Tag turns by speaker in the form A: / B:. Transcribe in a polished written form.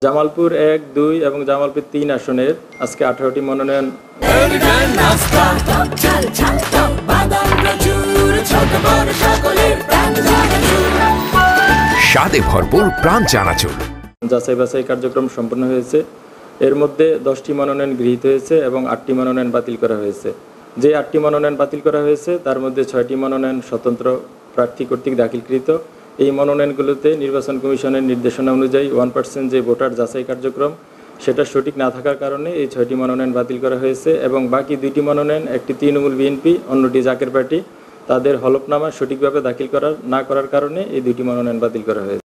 A: জামালপুর ১, ২ এবং জামালপুর ৩ আসনের আজকে ১৮টি মনোনয়ন।
B: স্বাদে ভরপুর প্রাণ চানাচুর
A: যাচাই বাছাই কার্যক্রম সম্পন্ন হয়েছে। এর মধ্যে 10টি মনোনয়ন গৃহীত হয়েছে এবং 8টি মনোনয়ন বাতিল করা হয়েছে। যে 8টি মনোনয়ন বাতিল করা হয়েছে তার মধ্যে 6টি মনোনয়ন স্বতন্ত্র প্রার্থী কর্তৃক দাখিলকৃত। এই মনোনয়নগুলোতে নির্বাচন কমিশনের নির্দেশনা অনুযায়ী 1% যে ভোটার যাচাই কার্যক্রম সেটা সঠিক না থাকার কারণে এই 6টি মনোনয়ন বাতিল করা হয়েছে এবং বাকি 2টি মনোনয়ন, একটি তৃণমূল বিএনপি, অন্যটি জাকের পার্টি, তাদের হলফনামা সঠিকভাবে দাখিল না করার কারণে এই 2টি মনোনয়ন বাতিল করা হয়েছে।